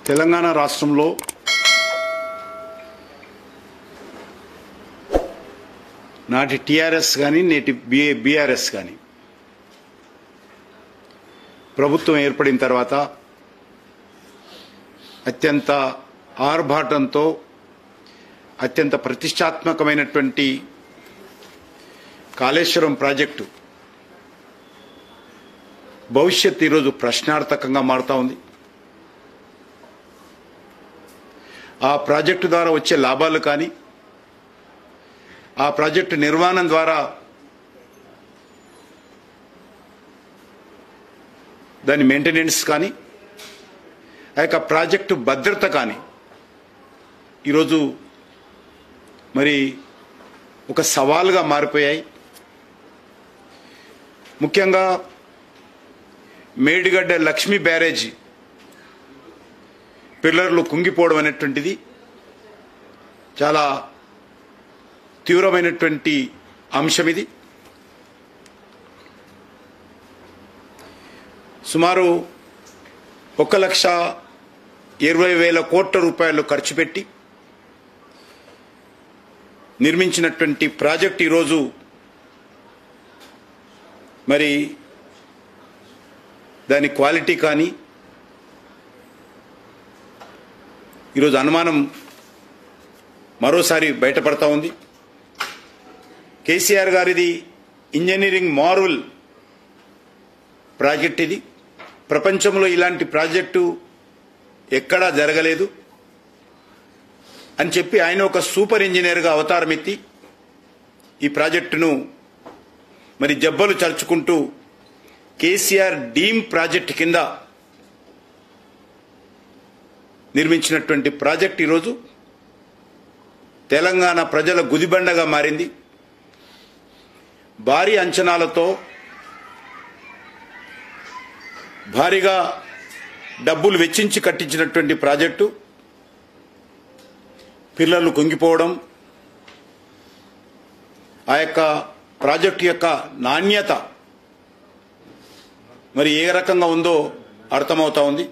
తెలంగాణ రాష్ట్రంలో నాటి టీఆర్ఎస్ కానీ నేటి బీఆర్ఎస్ కానీ ప్రభుత్వం ఏర్పడిన తర్వాత అత్యంత ఆర్భాటంతో అత్యంత ప్రతిష్టాత్మకమైనటువంటి కాళేశ్వరం ప్రాజెక్టు భవిష్యత్ ఈరోజు ప్రశ్నార్థకంగా మారుతా ఉంది. ఆ ప్రాజెక్టు ద్వారా వచ్చే లాభాలు కానీ ఆ ప్రాజెక్టు నిర్మాణం ద్వారా దాని మెయింటెనెన్స్ కానీ ఆ యొక్క ప్రాజెక్టు భద్రత కానీ ఈరోజు మరి ఒక సవాలుగా మారిపోయాయి. ముఖ్యంగా మేడిగడ్డ లక్ష్మీ బ్యారేజీ పిల్లర్లు కుంగిపోవడం అనేటువంటిది చాలా తీవ్రమైనటువంటి అంశం. ఇది సుమారు 1,20,000 కోట్ల రూపాయలు ఖర్చు పెట్టి నిర్మించినటువంటి ప్రాజెక్ట్ ఈరోజు మరి దాని క్వాలిటీ కానీ ఈరోజు అనుమానం మరోసారి బయటపడతా ఉంది. కేసీఆర్ గారిది ఇంజనీరింగ్ మార్వెల్ ప్రాజెక్ట్. ఇది ప్రపంచంలో ఇలాంటి ప్రాజెక్టు ఎక్కడా జరగలేదు అని చెప్పి ఆయన ఒక సూపర్ ఇంజనీర్గా అవతారం ఎత్తి ఈ ప్రాజెక్టును మరి జబ్బలు చరుచుకుంటూ కేసీఆర్ డీమ్ ప్రాజెక్టు కింద నిర్మించినటువంటి ప్రాజెక్ట్ ఈరోజు తెలంగాణ ప్రజల గుదిబండగా మారింది. భారీ అంచనాలతో భారీగా డబ్బులు వెచ్చించి కట్టించినటువంటి ప్రాజెక్టు పిల్లర్లు కుంగిపోవడం, ఆ యొక్క ప్రాజెక్టు యొక్క నాణ్యత మరి ఏ రకంగా ఉందో అర్థమవుతా ఉంది.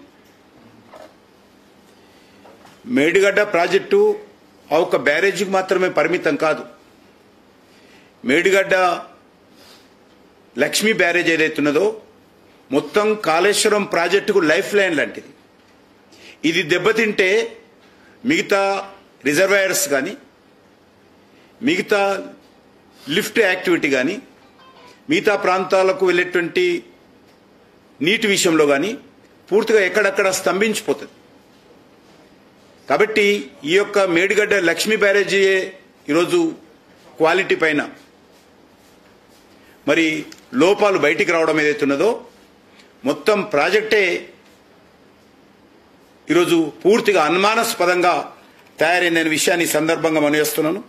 మేడిగడ్డ ప్రాజెక్టు ఆ ఒక్క బ్యారేజీకి మాత్రమే పరిమితం కాదు. మేడిగడ్డ లక్ష్మీ బ్యారేజ్ ఏదైతున్నదో మొత్తం కాళేశ్వరం ప్రాజెక్టుకు లైఫ్ లైన్ లాంటిది. ఇది దెబ్బతింటే మిగతా రిజర్వాయర్స్ కానీ మిగతా లిఫ్ట్ యాక్టివిటీ కానీ మిగతా ప్రాంతాలకు వెళ్ళేటువంటి నీటి విషయంలో కానీ పూర్తిగా ఎక్కడక్కడ స్తంభించిపోతుంది. కాబట్టి ఈ యొక్క మేడిగడ్డ లక్ష్మీ బ్యారేజీయే ఈరోజు క్వాలిటీ పైన మరి లోపాలు బయటికి రావడం ఏదైతున్నదో మొత్తం ప్రాజెక్టే ఈరోజు పూర్తిగా అనుమానాస్పదంగా తయారైందనే విషయాన్ని సందర్భంగా మనవేస్తున్నాను.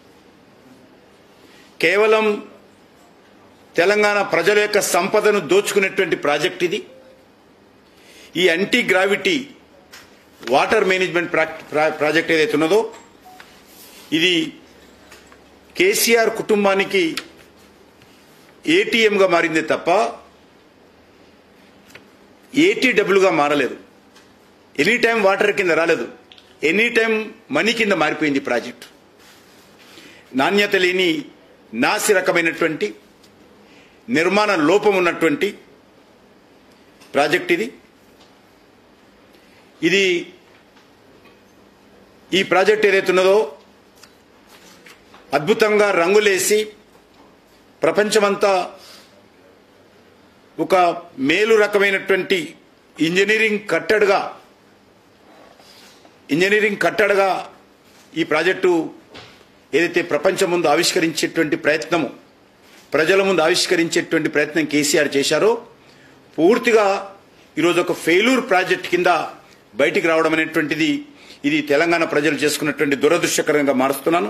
కేవలం తెలంగాణ ప్రజల యొక్క సంపదను దోచుకునేటువంటి ప్రాజెక్ట్ ఇది. ఈ anti gravity water management project ఏదైతే ఉన్నదో ఇది కేసీఆర్ కుటుంబానికి ఏటీఎంగా మారిందే తప్ప ఏటీడబ్ల్యూగా మారలేదు. ఎనీ టైం వాటర్ కింద రాలేదు, ఎనీ టైం మనీ కింద మారిపోయింది ప్రాజెక్టు. నాణ్యత లేని నాసి రకమైనటువంటి నిర్మాణ లోపం ఉన్నటువంటి ప్రాజెక్ట్ ఇది. ఇది ఈ ప్రాజెక్ట్ ఏదైతున్నదో అద్భుతంగా రంగులేసి ప్రపంచమంతా ఒక మేలు రకమైనటువంటి ఇంజనీరింగ్ కట్టడగా ఈ ప్రాజెక్టు ఏదైతే ప్రపంచం ముందు ఆవిష్కరించేటువంటి ప్రయత్నము ప్రజల ముందు ఆవిష్కరించేటువంటి ప్రయత్నం కేసీఆర్ చేశారో పూర్తిగా ఈరోజు ఒక ఫెయిల్యూర్ ప్రాజెక్ట్ కింద బయటికి రావడం అనేటువంటిది ఇది తెలంగాణ ప్రజలు చేసుకున్నటువంటి దురదృష్టకరంగా మారుస్తున్నాను.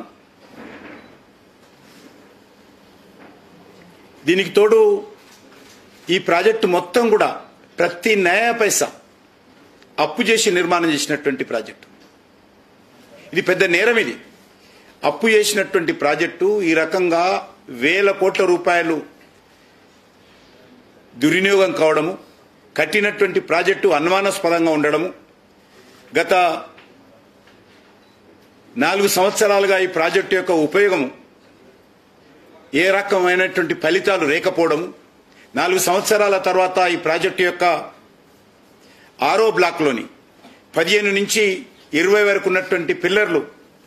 దీనికి తోడు ఈ ప్రాజెక్టు మొత్తం కూడా ప్రతి నయా పైసా అప్పు చేసి నిర్మాణం చేసినటువంటి ప్రాజెక్టు. ఇది పెద్ద నేరం. ఇది అప్పు చేసినటువంటి ప్రాజెక్టు ఈ రకంగా వేల కోట్ల రూపాయలు దుర్వినియోగం కావడము, కట్టినటువంటి ప్రాజెక్టు అనుమానాస్పదంగా ఉండడము, గత 4 సంవత్సరాలుగా ఈ ప్రాజెక్టు యొక్క ఉపయోగం ఏ రకమైనటువంటి ఫలితాలు లేకపోవడం, 4 సంవత్సరాల తర్వాత ఈ ప్రాజెక్టు యొక్క 6వ బ్లాక్లోని 15 నుంచి 20 వరకు ఉన్నటువంటి పిల్లర్లు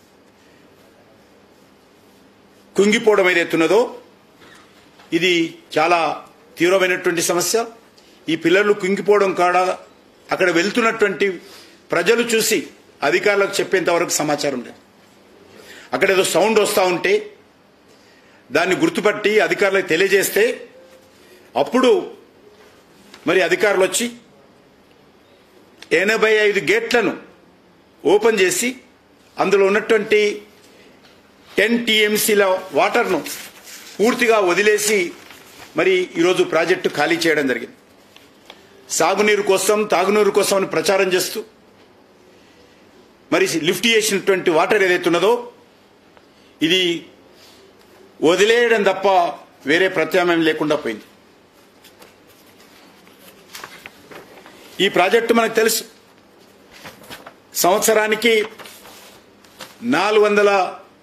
కుంగిపోవడం ఏదైతున్నదో ఇది చాలా తీవ్రమైనటువంటి సమస్య. ఈ పిల్లర్లు కుంగిపోవడం కాడ అక్కడ వెళ్తున్నటువంటి ప్రజలు చూసి అధికారులకు చెప్పేంత వరకు సమాచారం లేదు. అక్కడ ఏదో సౌండ్ వస్తూ ఉంటే దాన్ని గుర్తుపట్టి అధికారులకు తెలియజేస్తే అప్పుడు మరి అధికారులు వచ్చి 85 గేట్లను ఓపెన్ చేసి అందులో ఉన్నటువంటి 10 టీఎంసీల వాటర్ను పూర్తిగా వదిలేసి మరి ఈరోజు ప్రాజెక్టు ఖాళీ చేయడం జరిగింది. సాగునీరు కోసం, తాగునీరు కోసం అని ప్రచారం చేస్తూ మరి లిఫ్ట్ చేసినటువంటి వాటర్ ఏదైతే ఉన్నదో ఇది వదిలేయడం తప్ప వేరే ప్రత్యామ్నాయం లేకుండా పోయింది. ఈ ప్రాజెక్టు మనకు తెలుసు, సంవత్సరానికి 400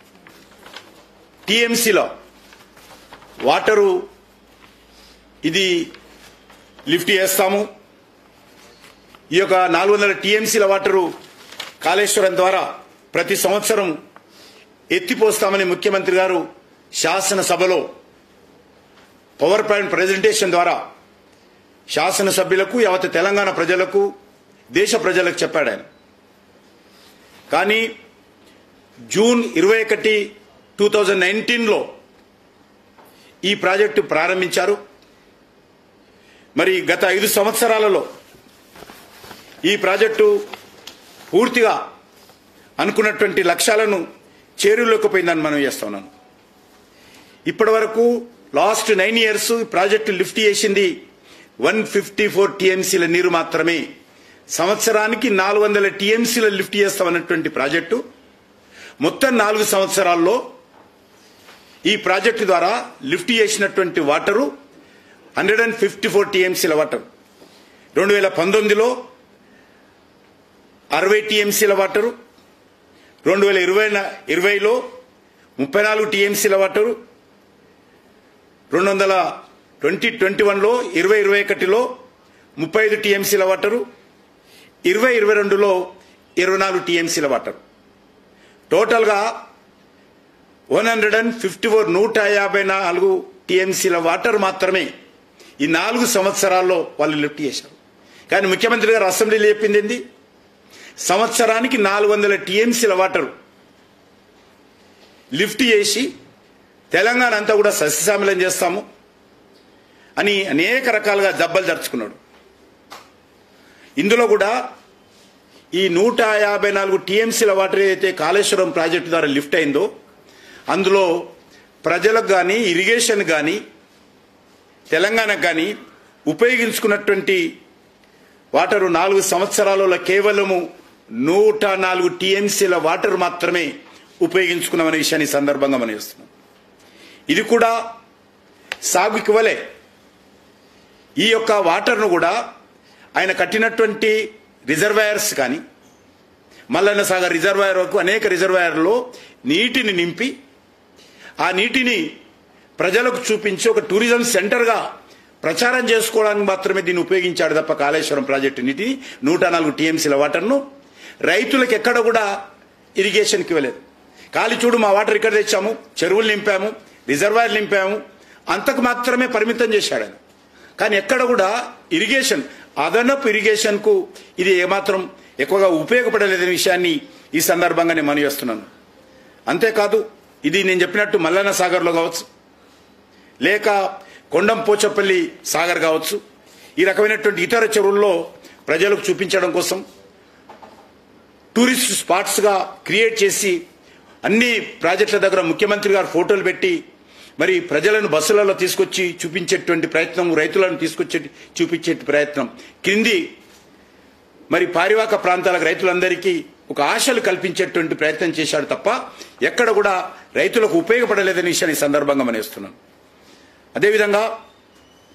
టీఎంసీల వాటరు ఇది లిఫ్ట్ చేస్తాము. ఈ యొక్క 400 టీఎంసీల వాటరు కాళేశ్వరం ద్వారా ప్రతి సంవత్సరం ఎత్తిపోస్తామని ముఖ్యమంత్రి గారు శాసనసభలో పవర్ పాయింట్ ప్రెజెంటేషన్ ద్వారా శాసనసభ్యులకు, యావత్ తెలంగాణ ప్రజలకు, దేశ ప్రజలకు చెప్పాడు ఆయన. కానీ జూన్ 21, 2019లో ఈ ప్రాజెక్టు ప్రారంభించారు. మరి గత 5 సంవత్సరాలలో ఈ ప్రాజెక్టు పూర్తిగా అనుకున్నటువంటి లక్ష్యాలను చేరువలోకపోయిందని మనం చేస్తున్నాను. ఇప్పటి వరకు లాస్ట్ 9 ఇయర్స్ ఈ ప్రాజెక్టు లిఫ్ట్ చేసింది 154 టీఎంసీల నీరు మాత్రమే. సంవత్సరానికి 400 టీఎంసీల లిఫ్ట్ చేస్తామన్నటువంటి ప్రాజెక్టు మొత్తం 4 సంవత్సరాల్లో ఈ ప్రాజెక్టు ద్వారా లిఫ్ట్ చేసినటువంటి వాటరు 154 టీఎంసీల వాటర్. 2019లో 60 టీఎంసీల వాటరు, 2020లో 34 టీఎంసీల వాటరు, 2021లో 2021లో 35 టీఎంసీల వాటరు, 2022లో 24 టీఎంసీల వాటరు. టోటల్గా 154 టీఎంసీల వాటర్ మాత్రమే ఈ 4 సంవత్సరాల్లో వాళ్ళు లిఫ్ట్ చేశారు. కానీ ముఖ్యమంత్రి గారు అసెంబ్లీలో చెప్పింది ఏంది? సంవత్సరానికి 400 టీఎంసీల వాటర్ లిఫ్ట్ చేసి తెలంగాణ అంతా కూడా సస్యశ్యామలం చేస్తాము అని అనేక రకాలుగా దెబ్బలు దర్చుకున్నాడు. ఇందులో కూడా ఈ 154 టీఎంసీల వాటర్ ఏదైతే కాళేశ్వరం ప్రాజెక్టు ద్వారా లిఫ్ట్ అయిందో అందులో ప్రజలకు కానీ, ఇరిగేషన్ కానీ, తెలంగాణకు కానీ ఉపయోగించుకున్నటువంటి వాటరు 4 సంవత్సరాలలో కేవలము 104 టీఎంసీల వాటర్ మాత్రమే ఉపయోగించుకున్నామనే విషయాన్ని సందర్భంగా మనం చేస్తున్నాం. ఇది కూడా సాగుకి వలె ఈ యొక్క వాటర్ను కూడా ఆయన కట్టినటువంటి రిజర్వాయర్స్ కానీ, మల్లన్న సాగర్ రిజర్వాయర్ వరకు అనేక రిజర్వాయర్లో నీటిని నింపి ఆ నీటిని ప్రజలకు చూపించి ఒక టూరిజం సెంటర్గా ప్రచారం చేసుకోవడానికి మాత్రమే దీన్ని ఉపయోగించాడు తప్ప కాళేశ్వరం ప్రాజెక్టు నీటిని 104 టీఎంసీల వాటర్ను రైతులకు ఎక్కడ కూడా ఇరిగేషన్కి ఇవ్వలేదు. ఖాళీ చూడు మా వాటర్ ఇక్కడ తెచ్చాము, చెరువులు నింపాము, రిజర్వాయర్లు నింపాము, అంతకు మాత్రమే పరిమితం చేశాడు ఆయన. కానీ ఎక్కడ కూడా ఇరిగేషన్, అదనపు ఇరిగేషన్కు ఇది ఏమాత్రం ఎక్కువగా ఉపయోగపడలేదనే విషయాన్ని ఈ సందర్భంగా నేను మనవి చేస్తున్నాను. అంతేకాదు ఇది నేను చెప్పినట్టు మల్లన్న సాగర్లో కావచ్చు, లేక కొండం పోచపల్లి సాగర్ కావచ్చు, ఈ రకమైనటువంటి ఇతర చెరువుల్లో ప్రజలకు చూపించడం కోసం టూరిస్ట్ స్పాట్స్గా క్రియేట్ చేసి అన్ని ప్రాజెక్టుల దగ్గర ముఖ్యమంత్రి గారు ఫోటోలు పెట్టి మరి ప్రజలను బస్సులలో తీసుకొచ్చి చూపించేటువంటి ప్రయత్నం, రైతులను తీసుకొచ్చి చూపించే ప్రయత్నం, కింది మరి పారివాక ప్రాంతాలకు రైతులందరికీ ఒక ఆశలు కల్పించేటువంటి ప్రయత్నం చేశాడు తప్ప ఎక్కడ కూడా రైతులకు ఉపయోగపడలేదనే విషయాన్ని సందర్భంగా మనవేస్తున్నాను. అదేవిధంగా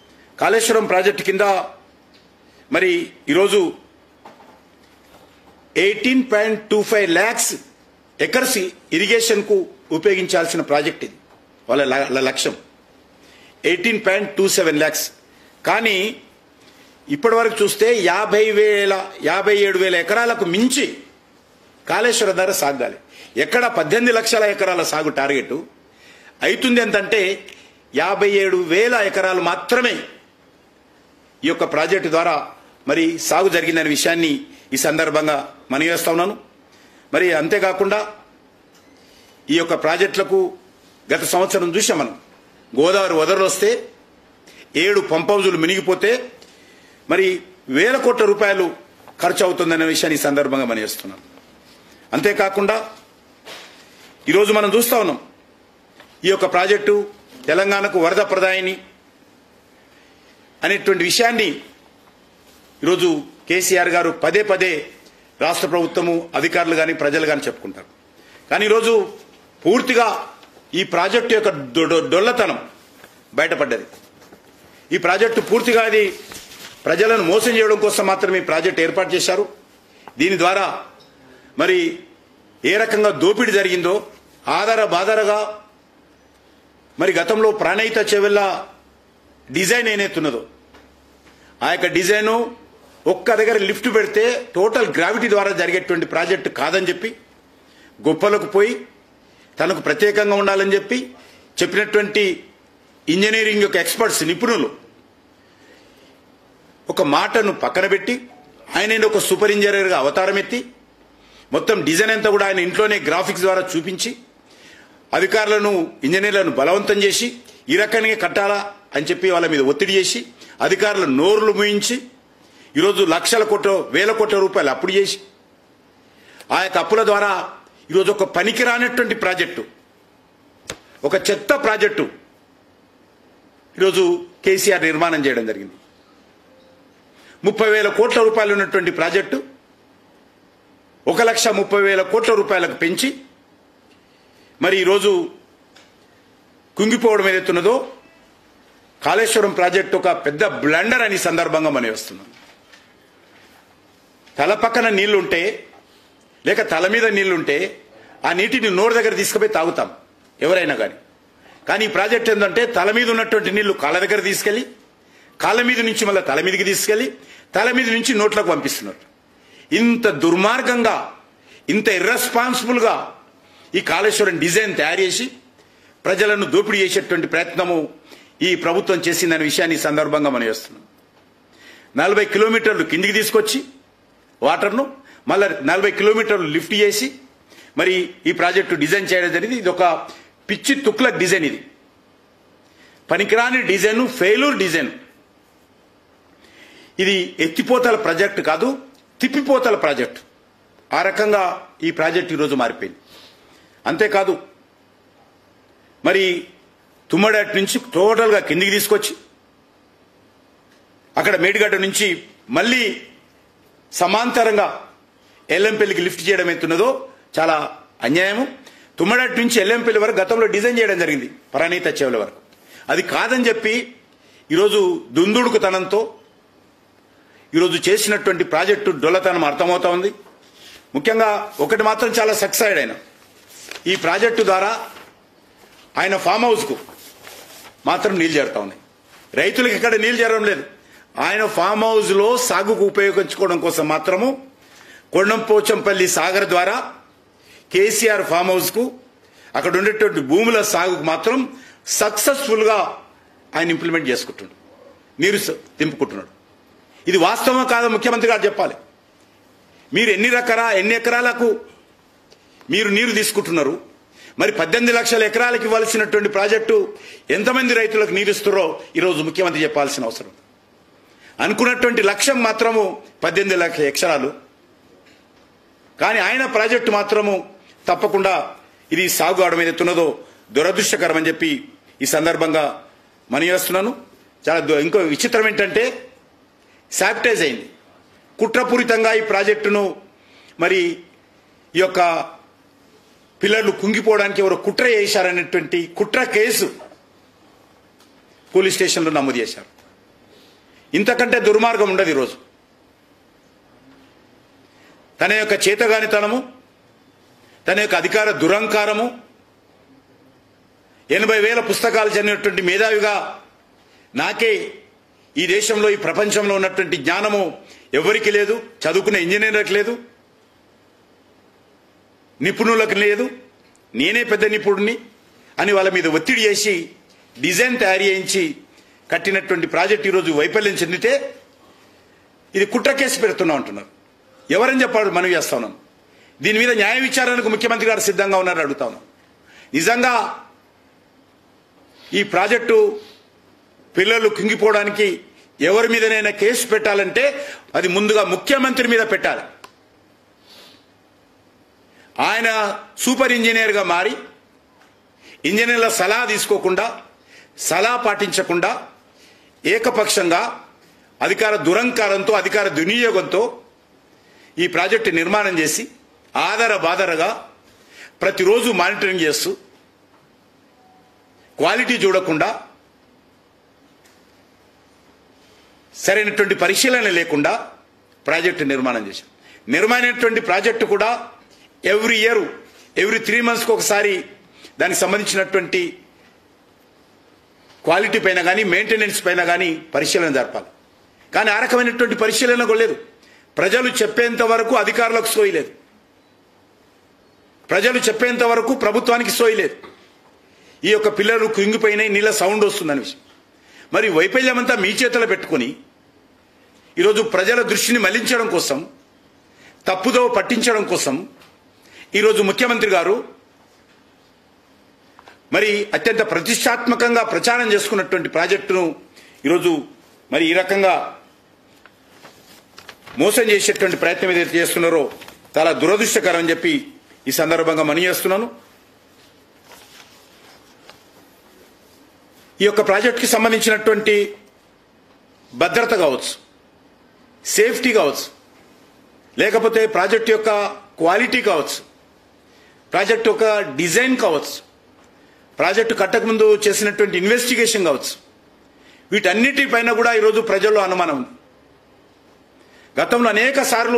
కాళేశ్వరం ప్రాజెక్టు కింద మరి ఈరోజు 18.25 laక్స్ ఎకర్స్ ఇరిగేషన్కు ఉపయోగించాల్సిన ప్రాజెక్ట్ ఇది. వాళ్ళ లక్ష్యం 18.27 lakhs. కానీ ఇప్పటి వరకు చూస్తే 57,000 ఎకరాలకు మించి కాళేశ్వరం ద్వారా సాగాలి. ఎక్కడ 18 లక్షల ఎకరాల సాగు టార్గెట్ అవుతుంది ఎంతంటే 57,000 ఎకరాలు మాత్రమే ఈ యొక్క ప్రాజెక్టు ద్వారా మరి సాగు జరిగిందనే విషయాన్ని ఈ సందర్భంగా మనవి చేస్తా ఉన్నాను. మరి అంతేకాకుండా ఈ యొక్క ప్రాజెక్టులకు గత సంవత్సరం చూసాం మనం. గోదావరి వదరలు వస్తే 7 పంప్ హౌజులు మునిగిపోతే మరి వేల కోట్ల రూపాయలు ఖర్చు అవుతుందనే విషయాన్ని ఈ సందర్భంగా మనం చేస్తున్నాం. అంతేకాకుండా ఈరోజు మనం చూస్తా ఉన్నాం ఈ యొక్క ప్రాజెక్టు తెలంగాణకు వరద ప్రదాయిని అనేటువంటి విషయాన్ని ఈరోజు కేసీఆర్ గారు పదే పదే రాష్ట్ర ప్రభుత్వము అధికారులు కానీ ప్రజలు కానీ చెప్పుకుంటారు. కానీ ఈరోజు పూర్తిగా ఈ ప్రాజెక్టు యొక్క డొల్లతనం బయటపడ్డది. ఈ ప్రాజెక్టు పూర్తిగా అది ప్రజలను మోసం చేయడం కోసం మాత్రమే ఈ ప్రాజెక్టు ఏర్పాటు చేశారు. దీని ద్వారా మరి ఏ రకంగా దోపిడీ జరిగిందో బాధారగా మరి గతంలో ప్రాణహిత చెవెళ్ళ డిజైన్ ఏనైతున్నదో ఆ యొక్క డిజైను ఒక్క దగ్గర లిఫ్ట్ పెడితే టోటల్ గ్రావిటీ ద్వారా జరిగేటువంటి ప్రాజెక్టు కాదని చెప్పి గొప్పలకు పోయి తనకు ప్రత్యేకంగా ఉండాలని చెప్పి చెప్పినటువంటి ఇంజనీరింగ్ యొక్క ఎక్స్పర్ట్స్ నిపుణులు ఒక మాటను పక్కన పెట్టి ఆయన ఒక సూపర్ ఇంజనీర్గా అవతారం ఎత్తి మొత్తం డిజైన్ అంతా కూడా ఆయన ఇంట్లోనే గ్రాఫిక్స్ ద్వారా చూపించి అధికారులను ఇంజనీర్లను బలవంతం చేసి ఈ రకంగా కట్టాలా అని చెప్పి వాళ్ళ మీద ఒత్తిడి చేసి అధికారుల నోరులు మూయించి ఈరోజు లక్షల కోట్ల వేల కోట్ల రూపాయలు అప్పులు చేసి ఆ యొక్క అప్పుల ద్వారా ఈరోజు ఒక పనికిరానటువంటి ప్రాజెక్టు, ఒక చెత్త ప్రాజెక్టు ఈరోజు కేసీఆర్ నిర్మాణం చేయడం జరిగింది. 30,000 కోట్ల రూపాయలు ఉన్నటువంటి ప్రాజెక్టు 1,30,000 కోట్ల రూపాయలకు పెంచి మరి ఈరోజు కుంగిపోవడం ఏదైతున్నదో కాళేశ్వరం ప్రాజెక్టు ఒక పెద్ద బ్లండర్ అని సందర్భంగా మనం వస్తున్నాం. తల పక్కన నీళ్లుంటే లేక తల మీద నీళ్లుంటే ఆ నీటిని నోరు దగ్గర తీసుకుపోయి తాగుతాం ఎవరైనా కానీ ఈ ప్రాజెక్ట్ ఏంటంటే తల మీద ఉన్నటువంటి నీళ్లు కాళ్ళ దగ్గర తీసుకెళ్లి కాళ్ళ మీద నుంచి మళ్ళీ తల మీదకి తీసుకెళ్లి తల మీద నుంచి నోట్లకు పంపిస్తున్నారు. ఇంత దుర్మార్గంగా ఇంత ఇర్రెస్పాన్సిబుల్గా ఈ కాళేశ్వరం డిజైన్ తయారు చేసి ప్రజలను దోపిడీ చేసేటువంటి ప్రయత్నము ఈ ప్రభుత్వం చేసిందనే విషయాన్ని ఈ సందర్భంగా మనం చేస్తున్నాం. 40 కిలోమీటర్లు కిందికి తీసుకొచ్చి వాటర్ను మళ్ళీ 40 కిలోమీటర్లు లిఫ్ట్ చేసి మరి ఈ ప్రాజెక్టు డిజైన్ చేయడం జరిగింది. ఇది ఒక పిచ్చి తుక్లక్ డిజైన్, ఇది పనికిరాని డిజైన్, ఫెయిల్యూర్ డిజైన్. ఇది ఎత్తిపోతల ప్రాజెక్టు కాదు, తిప్పిపోతల ప్రాజెక్టు. ఆ రకంగా ఈ ప్రాజెక్టు ఈరోజు మారిపోయింది. అంతేకాదు మరి తుమ్మడాటి నుంచి టోటల్గా కిందికి తీసుకొచ్చి అక్కడ మేడిగడ్డ నుంచి మళ్ళీ సమాంతరంగా ఎల్లంపల్లికి లిఫ్ట్ చేయడం ఎంతున్నదో చాలా అన్యాయము. తుమ్మడాటి నుంచి ఎల్లంపల్లి వరకు గతంలో డిజైన్ చేయడం జరిగింది ప్రాణహిత చెవుల వరకు. అది కాదని చెప్పి ఈరోజు దుందుడుకుతనంతో ఈరోజు చేసినటువంటి ప్రాజెక్టు డొల్లతనం అర్థమవుతా ఉంది. ముఖ్యంగా ఒకటి మాత్రం చాలా సక్సెస్ అయ్యాడు ఆయన. ఈ ప్రాజెక్టు ద్వారా ఆయన ఫామ్ హౌస్కు మాత్రం నీళ్లు చేరుతా ఉన్నాయి, రైతులకు ఇక్కడ నీళ్లు చేరడం లేదు. ఆయన ఫామ్ హౌస్లో సాగుకు ఉపయోగించుకోవడం కోసం మాత్రము కొండంపోచంపల్లి సాగర్ ద్వారా కేసీఆర్ ఫామ్ హౌస్కు అక్కడ ఉండేటువంటి భూముల సాగుకు మాత్రం సక్సెస్ఫుల్గా ఆయన ఇంప్లిమెంట్ చేసుకుంటున్నాడు, నీరు తింపుకుంటున్నాడు. ఇది వాస్తవం కాదా ముఖ్యమంత్రి గారు చెప్పాలి. మీరు ఎన్ని ఎకరాలకు మీరు నీరు తీసుకుంటున్నారు? మరి 18 లక్షల ఎకరాలకు ఇవ్వాల్సినటువంటి ప్రాజెక్టు ఎంతమంది రైతులకు నీరు ఇస్తున్నారో ఈరోజు ముఖ్యమంత్రి చెప్పాల్సిన అవసరం. అనుకున్నటువంటి లక్ష్యం మాత్రము 18 లక్షల ఎకరాలు, కానీ ఆయన ప్రాజెక్టు మాత్రము తప్పకుండా ఇది సాగు అవడం ఏదైతున్నదో దురదృష్టకరం అని చెప్పి ఈ సందర్భంగా మనవి చేస్తున్నాను. చాలా ఇంకో విచిత్రం ఏంటంటే శాబిటైజ్ అయింది, కుట్రపూరితంగా ఈ ప్రాజెక్టును మరి ఈ యొక్క పిల్లర్లు కుంగిపోవడానికి ఎవరో కుట్ర చేశారనేటువంటి కుట్ర కేసు పోలీస్ స్టేషన్లో నమోదు చేశారు. ఇంతకంటే దుర్మార్గం ఉండదు ఈరోజు. తన యొక్క చేతగానితనము, తన యొక్క అధికార దురహంకారము, 80,000 పుస్తకాలు చదివినటువంటి మేధావిగా నాకే ఈ దేశంలో ఈ ప్రపంచంలో ఉన్నటువంటి జ్ఞానము ఎవరికి లేదు, చదువుకునే ఇంజనీర్లకు లేదు, నిపుణులకు లేదు, నేనే పెద్ద నిపుణుడిని అని వాళ్ళ మీద ఒత్తిడి చేసి డిజైన్ తయారు చేయించి కట్టినటువంటి ప్రాజెక్ట్ ఈరోజు వైఫల్యం చెందితే ఇది కుట్ర కేసు పెడుతున్నా అంటున్నారు. ఎవరని చెప్పాడు మనవి చేస్తా ఉన్నాను. దీని మీద న్యాయ విచారణకు ముఖ్యమంత్రి గారు సిద్ధంగా ఉన్నారని అడుగుతా ఉన్నాను. నిజంగా ఈ ప్రాజెక్టు పిల్లలు కుంగిపోవడానికి ఎవరి మీదనైనా కేసు పెట్టాలంటే అది ముందుగా ముఖ్యమంత్రి మీద పెట్టాలి. ఆయన సూపర్ ఇంజనీర్గా మారి ఇంజనీర్ల సలహా తీసుకోకుండా, సలహా పాటించకుండా ఏకపక్షంగా అధికార దురహంకారంతో, అధికార దుర్వినియోగంతో ఈ ప్రాజెక్టు నిర్మాణం చేసి ఆధార బాధరగా ప్రతిరోజు మానిటరింగ్ చేస్తూ క్వాలిటీ చూడకుండా, సరైనటువంటి పరిశీలన లేకుండా ప్రాజెక్టు నిర్మాణం చేశాం. నిర్మాణమైనటువంటి ప్రాజెక్టు కూడా ఎవ్రీ 3 మంత్స్కి ఒకసారి దానికి సంబంధించినటువంటి క్వాలిటీ పైన కానీ, మెయింటెనెన్స్ పైన కానీ పరిశీలన జరపాలి. కానీ ఆ రకమైనటువంటి పరిశీలన కూడా లేదు. ప్రజలు చెప్పేంత వరకు అధికారులకు సోయలేదు, ప్రజలు చెప్పేంత వరకు ప్రభుత్వానికి సోయలేదు. ఈ యొక్క పిల్లలు కుంగిపోయినాయి, నీళ్ళ సౌండ్ వస్తుందని విషయం. మరి వైఫల్యం అంతా మీ చేతిలో పెట్టుకుని ఈరోజు ప్రజల దృష్టిని మళ్లించడం కోసం, తప్పుదో పట్టించడం కోసం ఈరోజు ముఖ్యమంత్రి గారు మరి అత్యంత ప్రతిష్టాత్మకంగా ప్రచారం చేసుకున్నటువంటి ప్రాజెక్టును ఈరోజు మరి ఈ రకంగా మోసం చేసేటువంటి ప్రయత్నం ఏదైతే చేస్తున్నారో చాలా దురదృష్టకరం అని చెప్పి ఈ సందర్భంగా మనవి చేస్తున్నాను. ఈ యొక్క ప్రాజెక్టుకి సంబంధించినటువంటి భద్రత కావచ్చు, సేఫ్టీ కావచ్చు, లేకపోతే ప్రాజెక్ట్ యొక్క క్వాలిటీ కావచ్చు, ప్రాజెక్ట్ యొక్క డిజైన్ కావచ్చు, ప్రాజెక్టు కట్టకముందు చేసినటువంటి ఇన్వెస్టిగేషన్ కావచ్చు, వీటన్నిటిపైన కూడా ఈరోజు ప్రజల్లో అనుమానం ఉంది. గతంలో అనేక సార్లు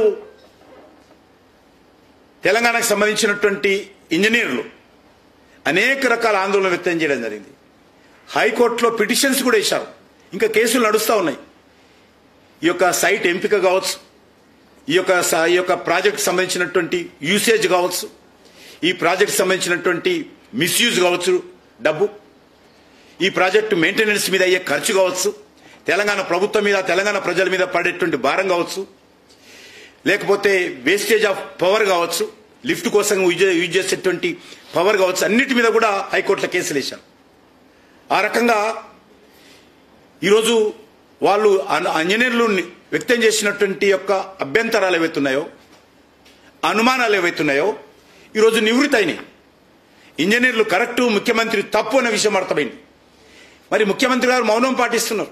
తెలంగాణకు సంబంధించినటువంటి ఇంజనీర్లు అనేక రకాల ఆందోళన వ్యక్తం చేయడం జరిగింది. హైకోర్టులో పిటిషన్స్ కూడా వేశారు, ఇంకా కేసులు నడుస్తూ ఉన్నాయి. ఈ యొక్క సైట్ ఎంపిక కావచ్చు, ఈ యొక్క ప్రాజెక్ట్ సంబంధించినటువంటి యూసేజ్ కావచ్చు, ఈ ప్రాజెక్ట్ సంబంధించినటువంటి మిస్యూజ్ కావచ్చు, డబ్బు, ఈ ప్రాజెక్టు మెయింటెనెన్స్ మీద అయ్యే ఖర్చు కావచ్చు, తెలంగాణ ప్రభుత్వం మీద, తెలంగాణ ప్రజల మీద పడేటువంటి భారం కావచ్చు, లేకపోతే వేస్టేజ్ ఆఫ్ పవర్ కావచ్చు, లిఫ్ట్ కోసం యూజ్ చేసేటువంటి పవర్ కావచ్చు, అన్నిటి మీద కూడా హైకోర్టులో కేసులు వేశారు. ఆ రకంగా ఈరోజు వాళ్ళు ఇంజనీర్లు వ్యక్తం చేసినటువంటి యొక్క అభ్యంతరాలు ఏవైతున్నాయో, అనుమానాలు ఏవైతున్నాయో ఈరోజు నివృత్తి అయినాయి. ఇంజనీర్లు కరెక్టు, ముఖ్యమంత్రి తప్పు అనే విషయం అర్థమైంది. మరి ముఖ్యమంత్రి గారు మౌనం పాటిస్తున్నారు.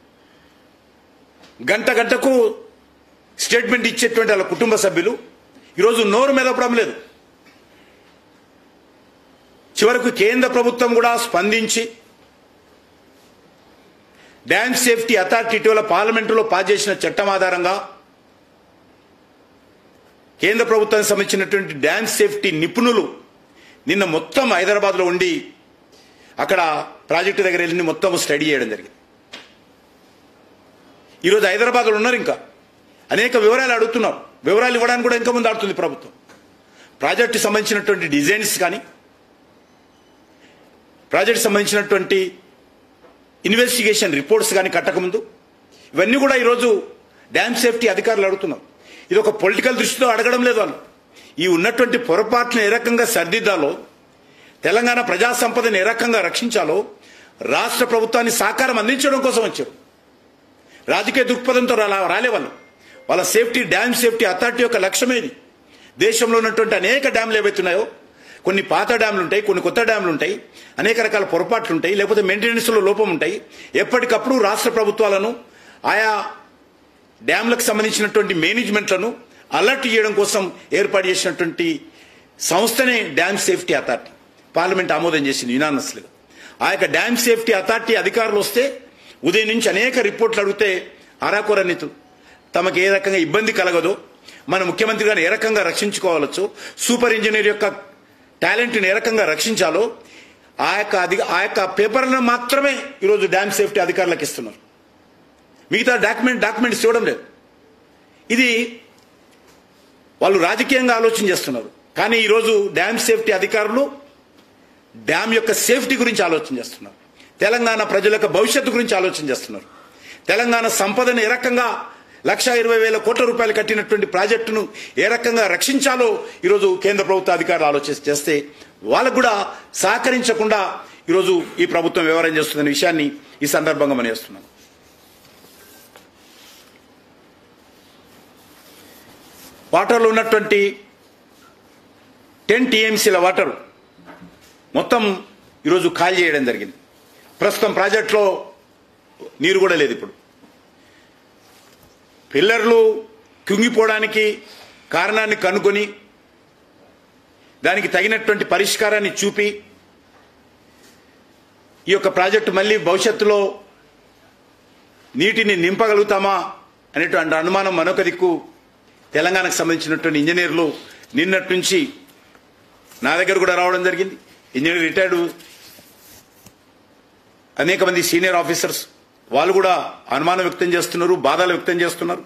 గంటకు స్టేట్మెంట్ ఇచ్చేటువంటి వాళ్ళ కుటుంబ సభ్యులు ఈరోజు నోరు మెదపడం లేదు. చివరకు కేంద్ర ప్రభుత్వం కూడా స్పందించి డ్యామ్ సేఫ్టీ అథారిటీ ఇటీవల పార్లమెంటులో పాస్ చేసిన చట్టం ఆధారంగా కేంద్ర ప్రభుత్వానికి సంబంధించినటువంటి డ్యామ్ సేఫ్టీ నిపుణులు నిన్న మొత్తం హైదరాబాద్లో ఉండి అక్కడ ప్రాజెక్టు దగ్గర వెళ్ళి మొత్తం స్టడీ చేయడం జరిగింది. ఈరోజు హైదరాబాద్లో ఉన్నారు, ఇంకా అనేక వివరాలు అడుగుతున్నారు. వివరాలు ఇవ్వడానికి కూడా ఇంకా ముందు ఆడుతుంది ప్రభుత్వం. ప్రాజెక్టు సంబంధించినటువంటి డిజైన్స్ కానీ, ప్రాజెక్టు సంబంధించినటువంటి ఇన్వెస్టిగేషన్ రిపోర్ట్స్ కానీ కట్టకముందు ఇవన్నీ కూడా ఈరోజు డ్యామ్ సేఫ్టీ అధికారులు అడుగుతున్నారు. ఇది ఒక పొలిటికల్ దృష్టితో అడగడం లేదు. వాళ్ళు ఈ ఉన్నటువంటి పొరపాట్లను ఏ రకంగా సరిదిద్దాలో, తెలంగాణ ప్రజా సంపదను ఏ రకంగా రక్షించాలో రాష్ట్ర ప్రభుత్వాన్ని సహకారం అందించడం కోసం వచ్చారు. రాజకీయ దృక్పథంతో రాలే వాళ్ళు. వాళ్ళ సేఫ్టీ, డ్యామ్ సేఫ్టీ అథారిటీ యొక్క లక్ష్యమేది. దేశంలో ఉన్నటువంటి అనేక డ్యామ్లు ఏవైతున్నాయో, కొన్ని పాత డ్యామ్లు ఉంటాయి, కొన్ని కొత్త డ్యామ్లు ఉంటాయి, అనేక రకాల పొరపాట్లు ఉంటాయి, లేకపోతే మెయింటెనెన్స్లో లోపం ఉంటాయి. ఎప్పటికప్పుడు రాష్ట్ర ప్రభుత్వాలను, ఆయా డ్యామ్లకు సంబంధించినటువంటి మేనేజ్మెంట్లను అలర్ట్ చేయడం కోసం ఏర్పాటు చేసినటువంటి సంస్థనే డ్యామ్ సేఫ్టీ అథారిటీ. పార్లమెంట్ ఆమోదం చేసింది యునానిమస్లీగా. ఆ యొక్క డ్యామ్ సేఫ్టీ అథారిటీ అధికారులు వస్తే ఉదయం నుంచి అనేక రిపోర్ట్లు అడిగితే అరాకొరనితు తమకు ఏ రకంగా ఇబ్బంది కలగదో, మన ముఖ్యమంత్రి గారిని ఏ రకంగా రక్షించుకోవాలచో, సూపర్ ఇంజనీర్ యొక్క టాలెంట్ని ఏ రకంగా రక్షించాలో ఆ యొక్క పేపర్లను మాత్రమే ఈరోజు డ్యామ్ సేఫ్టీ అధికారులకు ఇస్తున్నారు. మిగతా డాక్యుమెంట్స్ ఇవ్వడం లేదు. ఇది వాళ్ళు రాజకీయంగా ఆలోచన చేస్తున్నారు. కానీ ఈరోజు డ్యామ్ సేఫ్టీ అధికారులు డ్యామ్ యొక్క సేఫ్టీ గురించి ఆలోచన చేస్తున్నారు. తెలంగాణ ప్రజల యొక్క భవిష్యత్తు గురించి ఆలోచన చేస్తున్నారు. తెలంగాణ సంపదను ఏ రకంగా 1,20,000 కోట్ల రూపాయలు కట్టినటువంటి ప్రాజెక్టును ఏ రకంగా రక్షించాలో ఈరోజు కేంద్ర ప్రభుత్వ అధికారులు ఆలోచన చేస్తే వాళ్ళకు కూడా సహకరించకుండా ఈరోజు ఈ ప్రభుత్వం వ్యవహారం చేస్తుందనే విషయాన్ని ఈ సందర్భంగా మనం చేస్తున్నాం. వాటర్లో ఉన్నటువంటి 10 TMCల వాటర్ మొత్తం ఈరోజు ఖాళీ చేయడం జరిగింది. ప్రస్తుతం ప్రాజెక్టులో నీరు కూడా లేదు. ఇప్పుడు పిల్లర్లు కుంగిపోవడానికి కారణాన్ని కనుగొని దానికి తగినటువంటి పరిష్కారాన్ని చూపి ఈ యొక్క ప్రాజెక్టు మళ్ళీ భవిష్యత్తులో నీటిని నింపగలుగుతామా అనేటువంటి అనుమానం మరొక దిక్కు తెలంగాణకు సంబంధించినటువంటి ఇంజనీర్లు నిన్నటి నుంచి నా దగ్గర కూడా రావడం జరిగింది. ఇంజనీర్ రిటైర్డ్ అనేక మంది సీనియర్ ఆఫీసర్స్ వాళ్ళు కూడా అనుమానం వ్యక్తం చేస్తున్నారు, బాధలు వ్యక్తం చేస్తున్నారు.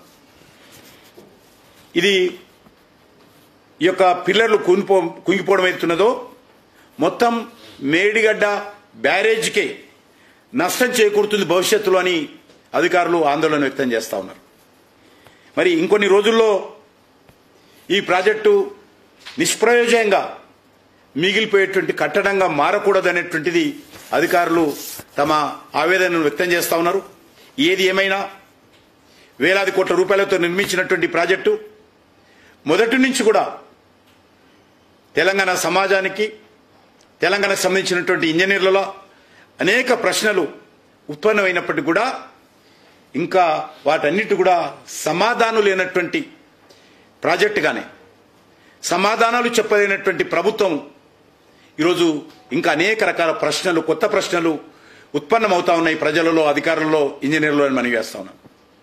ఇది ఈ యొక్క పిల్లర్లు కుంగిపోవడం అవుతున్నదో మొత్తం మేడిగడ్డ బ్యారేజ్కే నష్టం చేకూరుతుంది భవిష్యత్తులో అని అధికారులు ఆందోళన వ్యక్తం చేస్తూ ఉన్నారు. మరి ఇంకొన్ని రోజుల్లో ఈ ప్రాజెక్టు నిష్ప్రయోజనంగా మిగిలిపోయేటువంటి కట్టడంగా మారకూడదనేటువంటిది అధికారులు తమ ఆవేదనను వ్యక్తం చేస్తూ ఉన్నారు. ఏది ఏమైనా వేలాది కోట్ల రూపాయలతో నిర్మించినటువంటి ప్రాజెక్టు మొదటి నుంచి కూడా తెలంగాణ సమాజానికి, తెలంగాణకు సంబంధించినటువంటి ఇంజనీర్లలో అనేక ప్రశ్నలు ఉత్పన్నమైనప్పటికీ కూడా ఇంకా వాటన్నిటి కూడా సమాధానం లేనటువంటి ప్రాజెక్టుగానే, సమాధానాలు చెప్పలేనటువంటి ప్రభుత్వం ఈరోజు ఇంకా అనేక రకాల ప్రశ్నలు, కొత్త ప్రశ్నలు ఉత్పన్నమవుతా ఉన్నాయి ప్రజలలో, అధికారులలో, ఇంజనీర్లలో అని మనం చేస్తా ఉన్నాం.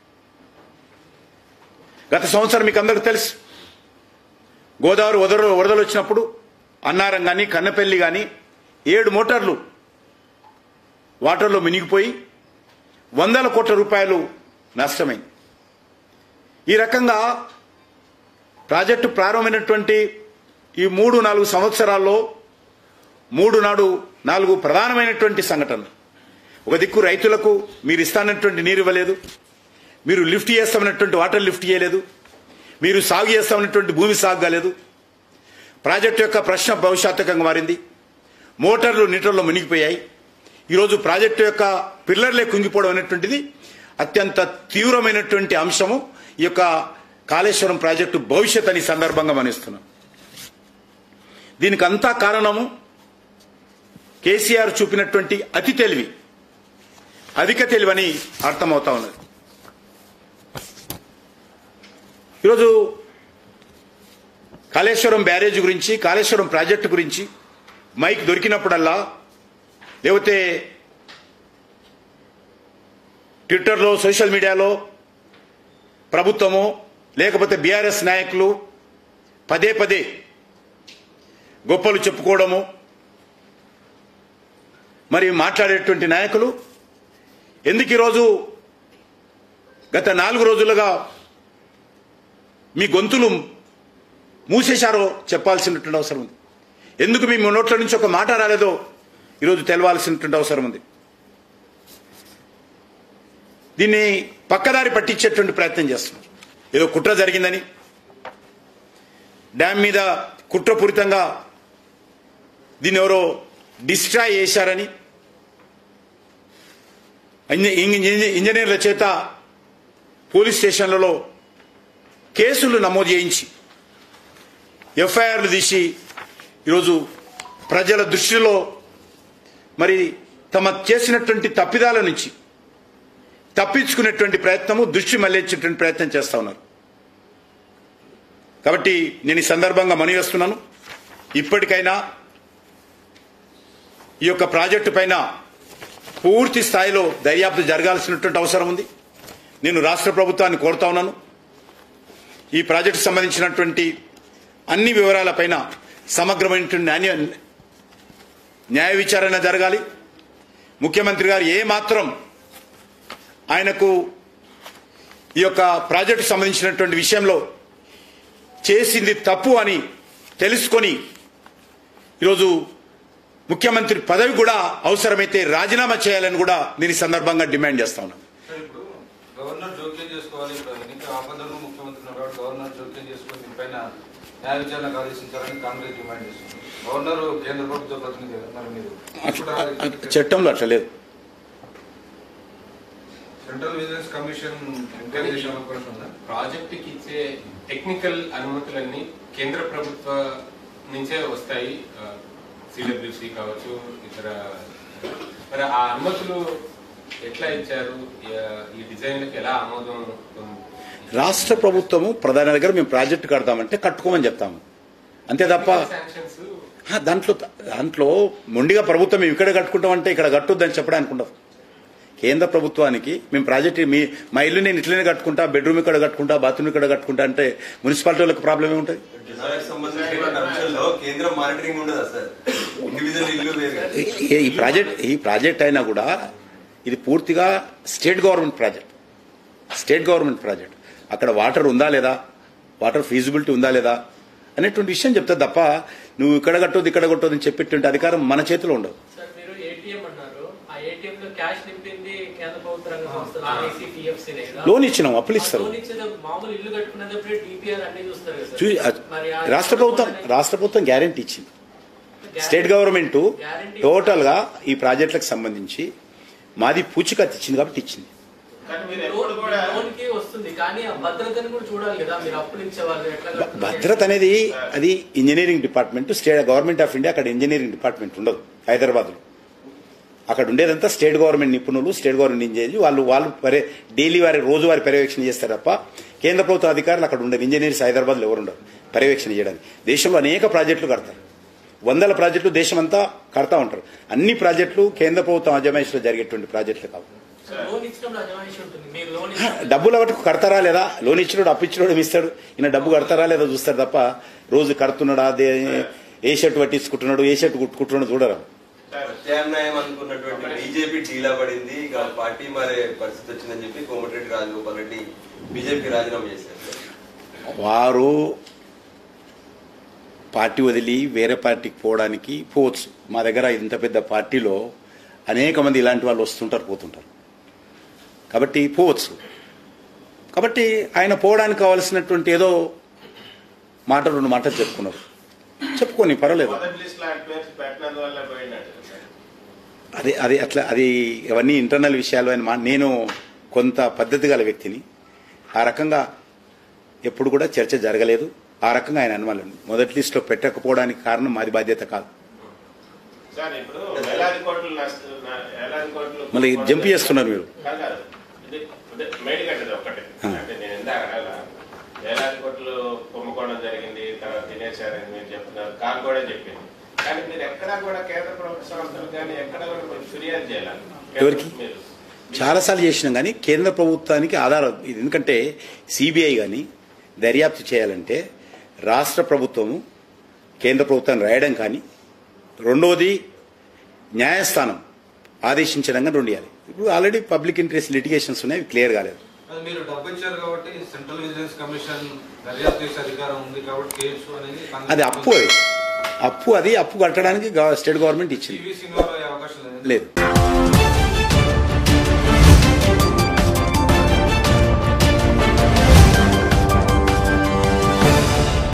గత సంవత్సరం మీకు అందరికీ తెలుసు, గోదావరి వరదలు వచ్చినప్పుడు అన్నారం కానీ కన్నపల్లి కానీ 7 మోటార్లు వాటర్లో మునిగిపోయి 100 కోట్ల రూపాయలు నష్టమైంది. ఈ రకంగా ప్రాజెక్టు ప్రారంభమైనటువంటి ఈ 3-4 సంవత్సరాల్లో 3-4 ప్రధానమైనటువంటి సంఘటనలు. ఒక దిక్కు రైతులకు మీరు ఇస్తానటువంటి నీరు ఇవ్వలేదు, మీరు లిఫ్ట్ చేస్తామన్నటువంటి వాటర్ లిఫ్ట్ చేయలేదు, మీరు సాగు చేస్తామన్నటువంటి భూమి సాగు కాలేదు. ప్రాజెక్టు యొక్క ప్రశ్న భవిష్యత్తుకంగా మారింది. మోటార్లు నీటిలో మునిగిపోయాయి. ఈరోజు ప్రాజెక్టు యొక్క పిల్లర్లే కుంగిపోవడం అనేటువంటిది అత్యంత తీవ్రమైనటువంటి అంశము. ఈ యొక్క కాళేశ్వరం ప్రాజెక్టు భవిష్యత్ అని సందర్భంగా మనిస్తున్నాం. దీనికి అంతా కారణము కేసీఆర్ చూపినటువంటి అధిక తెలివని అర్థమవుతా ఉన్నది. ఈరోజు కాళేశ్వరం బ్యారేజ్ గురించి, కాళేశ్వరం ప్రాజెక్టు గురించి మైక్ దొరికినప్పుడల్లా, లేకపోతే ట్విట్టర్లో, సోషల్ మీడియాలో ప్రభుత్వము లేకపోతే బీఆర్ఎస్ నాయకులు పదే గొప్పలు చెప్పుకోవడము, మరి మాట్లాడేటువంటి నాయకులు ఎందుకు ఈరోజు గత 4 రోజులుగా మీ గొంతులు మూసేశారో చెప్పాల్సినటువంటి అవసరం ఉంది. ఎందుకు మీ నోట్ల నుంచి ఒక మాట రాలేదో ఈరోజు తెలవాల్సినటువంటి అవసరం ఉంది. దీన్ని పక్కదారి పట్టించేటువంటి ప్రయత్నం చేస్తున్నారు. ఏదో కుట్ర జరిగిందని, డ్యామ్ మీద కుట్రపూరితంగా దీన్ని ఎవరో డిస్ట్రాయ్ చేశారని, ఇంజనీర్ల చేత పోలీస్ స్టేషన్లలో కేసులు నమోదు చేయించి ఎఫ్ఐఆర్లు తీసి ఈరోజు ప్రజల దృష్టిలో మరి తమ చేసినటువంటి తప్పిదాల నుంచి తప్పించుకునేటువంటి ప్రయత్నము, దృష్టి మళ్లించేటువంటి ప్రయత్నం చేస్తా ఉన్నారు. కాబట్టి నేను ఈ సందర్భంగా మనవి చేస్తున్నాను, ఇప్పటికైనా ఈ యొక్క ప్రాజెక్టు పైన పూర్తి స్థాయిలో దర్యాప్తు జరగాల్సినటువంటి అవసరం ఉంది. నేను రాష్ట్ర ప్రభుత్వాన్ని కోరుతా ఉన్నాను, ఈ ప్రాజెక్టు సంబంధించినటువంటి అన్ని వివరాలపైన సమగ్రమైనటువంటి న్యాయ విచారణ జరగాలి. ముఖ్యమంత్రి గారు ఏమాత్రం ఆయనకు ఈ యొక్క ప్రాజెక్టు సంబంధించినటువంటి విషయంలో చేసింది తప్పు అని తెలుసుకొని ఈరోజు ముఖ్యమంత్రి పదవి కూడా అవసరమైతే రాజీనామా చేయాలని కూడా దీని సందర్భంగా డిమాండ్ చేస్తా ఉన్నాను. గవర్నర్ జోక్యం చేసుకోవాలి. ఆపదలో ముఖ్యమంత్రి గవర్నర్ జోక్యం చేసుకుని దీనిపైన న్యాయ విచారణకు ఆదేశించాలని కాంగ్రెస్ డిమాండ్ చేస్తుంది. గవర్నర్ కేంద్ర ప్రభుత్వ ప్రతినిధి మరి మీరు చట్టంలో అట్లా లేదు. సెంట్రల్ విజిలెన్స్ కమిషన్ ఎంక్వైరీ చేసే అవకాశం ఉందా? ప్రాజెక్టుకి ఇచ్చే టెక్నికల్ అనుమతులన్నీ కేంద్ర ప్రభుత్వ నుంచే వస్తాయి. సిడబ్ల్యూసి కావచ్చు, ఇతర మరి ఆ అనుమతులు ఎట్లా ఇచ్చారు? ఈ డిజైన్లకు ఎలా ఆమోదం? రాష్ట్ర ప్రభుత్వము ప్రధాని దగ్గర మేము ప్రాజెక్టు కడతామంటే కట్టుకోమని చెప్తాము అంతే తప్ప దాంట్లో మొండిగా ప్రభుత్వం మేము ఇక్కడ కట్టుకుంటామంటే ఇక్కడ కట్టొద్దని చెప్పడానికి ఉండదు. కేంద్ర ప్రభుత్వానికి మేము ప్రాజెక్టు మా ఇల్లు నేను ఇట్లనే కట్టుకుంటా, బెడ్రూమ్ ఇక్కడ కట్టుకుంటా, బాత్రూమ్ ఇక్కడ కట్టుకుంటా అంటే మున్సిపాలిటీ వాళ్ళకి ప్రాబ్లం ఏముంటుంది? ఈ ప్రాజెక్ట్ అయినా కూడా ఇది పూర్తిగా స్టేట్ గవర్నమెంట్ ప్రాజెక్ట్. అక్కడ వాటర్ ఉందా లేదా, వాటర్ ఫీజిబిలిటీ ఉందా లేదా అనేటువంటి విషయం చెప్తా తప్ప నువ్వు ఇక్కడ కట్టొద్దు ఇక్కడ కొట్టొద్దు అని చెప్పేటువంటి అధికారం మన చేతిలో ఉండదు. లోన్ ఇచ్చినాం, అప్పులు ఇస్తారు. రాష్ట్ర ప్రభుత్వం గ్యారెంటీ ఇచ్చింది. స్టేట్ గవర్నమెంట్ టోటల్ గా ఈ ప్రాజెక్టులకు సంబంధించి మాది పూచికత్తు ఇచ్చింది కాబట్టి ఇచ్చింది. భద్రత అనేది అది engineering department, state government of India. అక్కడ ఇంజనీరింగ్ డిపార్ట్మెంట్ ఉండదు హైదరాబాద్ లో. అక్కడ ఉండేదంతా స్టేట్ గవర్నమెంట్ నిపుణులు, స్టేట్ గవర్నమెంట్ ఇంజనీర్లు. వాళ్ళు డైలీ రోజువారీ పర్యవేక్షణ చేస్తారు తప్ప కేంద్ర ప్రభుత్వ అధికారులు అక్కడ ఉండరు. ఇంజనీర్స్ హైదరాబాద్ లో ఎవరు ఉండరు పర్యవేక్షణ చేయడానికి. దేశంలో అనేక ప్రాజెక్టులు కడతారు, వందల ప్రాజెక్టులు దేశమంతా కడతా ఉంటారు. అన్ని ప్రాజెక్టులు కేంద్ర ప్రభుత్వం అజమాయిషిలో జరిగేటువంటి ప్రాజెక్టులు కావు. డబ్బులు ఒకటి కడతారా లేదా, లోన్ ఇచ్చినోడు అప్పు ఇచ్చినోడు ఇస్తాడు, ఈయన డబ్బు కడతారా లేదా చూస్తారు తప్ప రోజు కడుతున్నాడా, ఏ షర్ట్ పట్టించుకుంటున్నాడు, ఏ షర్ట్ కుట్టుకుంటున్నాడు చూడరు. ప్రత్యామ్నాయం అనుకున్నటువంటి బీజేపీ ఢీలా పడింది, పార్టీ మారే పరిస్థితి వచ్చిందని చెప్పి కోమటిరెడ్డి రాజగోపాల్ రెడ్డి బీజేపీ రాజీనామా చేశారు. వారు పార్టీ వదిలి వేరే పార్టీకి పోవచ్చు. మా దగ్గర ఇంత పెద్ద పార్టీలో అనేక మంది ఇలాంటి వాళ్ళు వస్తుంటారు పోతుంటారు కాబట్టి పోవచ్చు. కాబట్టి ఆయన పోవడానికి కావాల్సినటువంటి ఏదో రెండు మాటలు చెప్పుకొని పర్వాలేదు. అది ఇవన్నీ ఇంటర్నల్ విషయాలు అని నేను కొంత పద్ధతి గల వ్యక్తిని. ఆ రకంగా ఎప్పుడు కూడా చర్చ జరగలేదు. ఆ రకంగా ఆయన అనుమానం మొదటి లిస్టులో పెట్టకపోవడానికి కారణం మాది బాధ్యత కాదు. మళ్ళీ జంప్ చేస్తున్నారు మీరు. వేలాది కోట్లు కుంభకోణం జరిగింది, తర్వాత తినేశారని మీరు చెప్తున్నారు, కాదు కూడా చెప్పింది. కానీ మీరు ఎక్కడా కూడా కేంద్ర ప్రభుత్వ సంస్థలు కానీ ఎక్కడా కూడా ఫిర్యాదు చేయాలి. ఎవరికి చాలాసార్లు చేసినాం కానీ కేంద్ర ప్రభుత్వానికి ఆధారం ఇది. ఎందుకంటే సిబిఐ కానీ దర్యాప్తు చేయాలంటే రాష్ట్ర ప్రభుత్వము కేంద్ర ప్రభుత్వాన్ని రాయడం కానీ, రెండోది న్యాయస్థానం ఆదేశించడం కానీ రెండు చేయాలి. ఇప్పుడు ఆల్రెడీ పబ్లిక్ ఇంట్రెస్ట్ లిటిగేషన్స్ ఉన్నాయి, క్లియర్ కాలేదు. మీరు డబ్బు ఇచ్చారు కాబట్టి సెంట్రల్ విజిలెన్స్ కమిషన్ దర్యాప్తు చేసే అధికారం ఉంది కాబట్టి కేసు అనేది అది అప్పు కట్టడానికి స్టేట్ గవర్నమెంట్ ఇచ్చింది. అవకాశం లేదు.